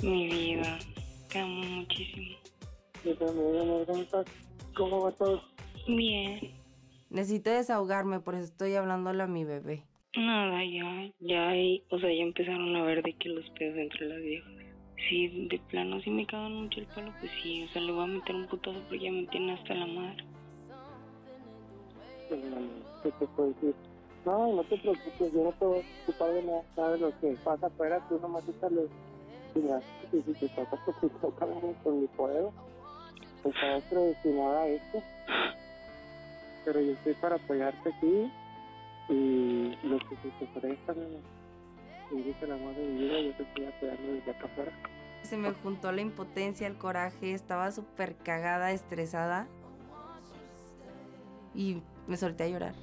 Mi vida, te amo muchísimo. Yo también, amor, ¿cómo estás? ¿Cómo va todo? Bien. Necesito desahogarme, por eso estoy hablándole a mi bebé. Nada, ya empezaron a ver de que los pedos entre las viejas. Sí, de plano, sí me cagan mucho el palo, pues sí, o sea, le voy a meter un putazo porque ya me tiene hasta la madre. ¿Qué te puedo decir? No te preocupes, yo no te voy a ocupar de nada de lo que pasa afuera, tú nomás échale. Mira, si te tocas porque toca con mi poder, pues estás predestinada a esto. Pero yo estoy para apoyarte aquí y lo que se te ofrezca, si eres el amor de mi vida, yo te estoy apoyando desde acá afuera. Se me juntó la impotencia, el coraje, estaba súper cagada, estresada y me solté a llorar.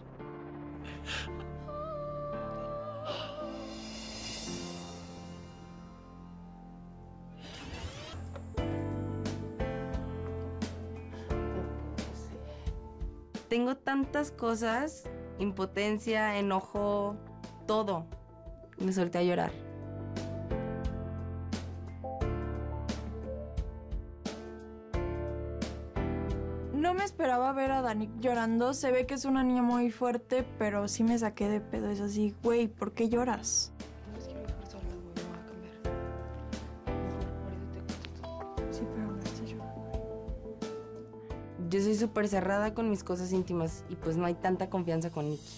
Tengo tantas cosas, impotencia, enojo, todo. Me solté a llorar. No me esperaba ver a Dani llorando. Se ve que es una niña muy fuerte, pero sí me saqué de pedo. Es así, güey, ¿por qué lloras? No quiero dejar sola, güey, me voy a cambiar. Sí, pero no estoy llorando. Yo soy súper cerrada con mis cosas íntimas y pues no hay tanta confianza con Nicky.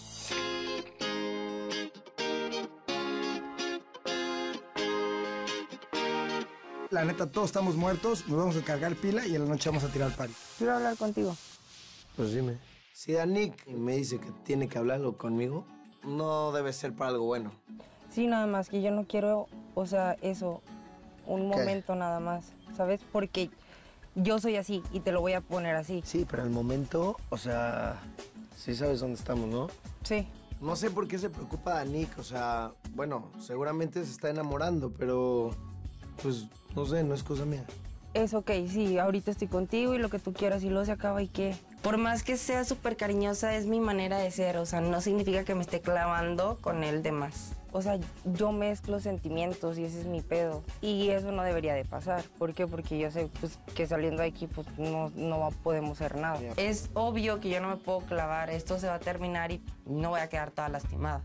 La neta, todos estamos muertos, nos vamos a cargar pila y en la noche vamos a tirar el party. Quiero hablar contigo. Pues dime. Si Danik me dice que tiene que hablarlo conmigo, no debe ser para algo bueno. Sí, nada más que yo no quiero, o sea, eso, un momento nada más, ¿sabes? Porque yo soy así y te lo voy a poner así. Sí, pero el momento, o sea, sí sabes dónde estamos, ¿no? Sí. No sé por qué se preocupa Danik, o sea, bueno, seguramente se está enamorando, pero pues no sé, no es cosa mía. Es ok, sí, ahorita estoy contigo y lo que tú quieras y luego se acaba y qué. Por más que sea súper cariñosa, es mi manera de ser, o sea, no significa que me esté clavando con él de más. O sea, yo mezclo sentimientos y ese es mi pedo. Y eso no debería de pasar. ¿Por qué? Porque yo sé pues, que saliendo de aquí pues, no podemos hacer nada. Es obvio que yo no me puedo clavar, esto se va a terminar y no voy a quedar toda lastimada.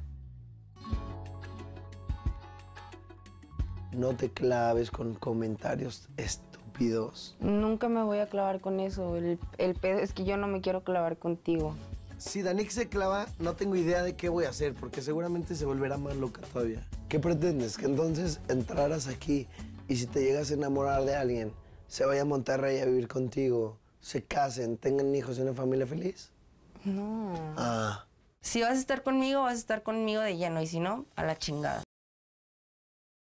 No te claves con comentarios estúpidos. Nunca me voy a clavar con eso. El pedo es que yo no me quiero clavar contigo. Si Danik se clava, no tengo idea de qué voy a hacer, porque seguramente se volverá más loca todavía. ¿Qué pretendes? ¿Que entonces entraras aquí y si te llegas a enamorar de alguien, se vaya a Monterrey a vivir contigo, se casen, tengan hijos y una familia feliz? No. Ah. Si vas a estar conmigo de lleno y si no, a la chingada.